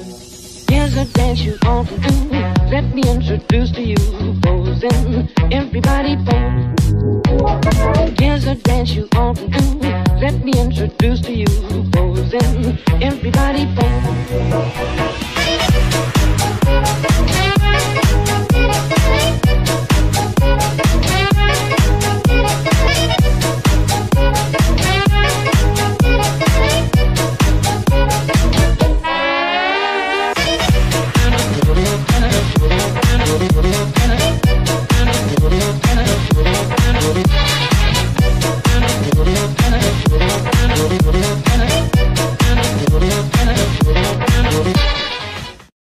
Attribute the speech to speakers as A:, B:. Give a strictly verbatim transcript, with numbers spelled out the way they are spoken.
A: Here's a dance you ought to do. Let me introduce to you, posing. Everybody pose. Here's a dance you ought to do. Let me introduce to you, posing. Everybody pose.